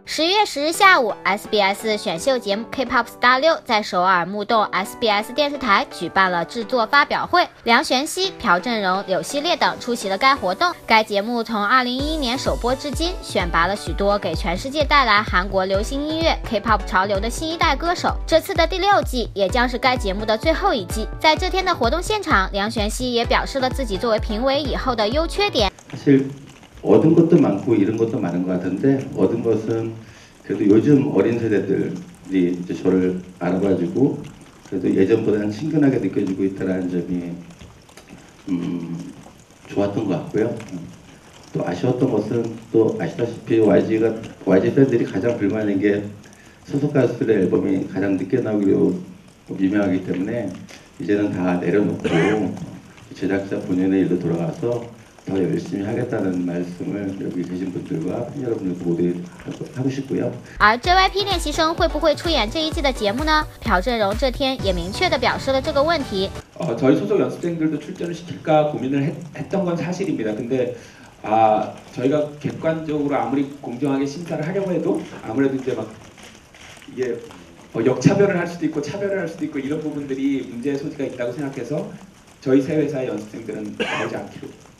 10月10日下午 ，SBS 选秀节目《K-pop Star 6》在首尔木洞 SBS 电视台举办了制作发表会，梁玄熙、朴正荣、柳熙烈等出席了该活动。该节目从2011年首播至今，选拔了许多给全世界带来韩国流行音乐 K-pop 潮流的新一代歌手。这次的第6季也将是该节目的最后一季。在这天的活动现场，梁玄熙也表示了自己作为评委以后的优缺点。 얻은 것도 많고 잃은 것도 많은 것 같은데 얻은 것은 그래도 요즘 어린 세대들이 이제 저를 알아봐주고 그래도 예전보다는 친근하게 느껴지고 있다는 점이 좋았던 것 같고요. 또 아쉬웠던 것은 또 아시다시피 YG 팬들이 가장 불만인 게 소속 가수들의 앨범이 가장 늦게 나오기로 유명하기 때문에 이제는 다 내려놓고 제작자 본연의 일로 돌아가서 더 열심히 하겠다는 말씀을 여기 계신 분들과 팬 여러분들 모두 하고 싶고요. 而 JYP 练习生会不会出演这一季的节目呢？朴正荣这天也明确地表示了这个问题。 저희 소속 연습생들도 출전을 시킬까 고민을 했던 건 사실입니다. 근데 저희가 객관적으로 아무리 공정하게 심사를 하려고 해도 아무래도 이제 막 이게 역차별을 할 수도 있고 차별을 할 수도 있고 이런 부분들이 문제의 소지가 있다고 생각해서 저희 세 회사의 연습생들은 나오지 않기로.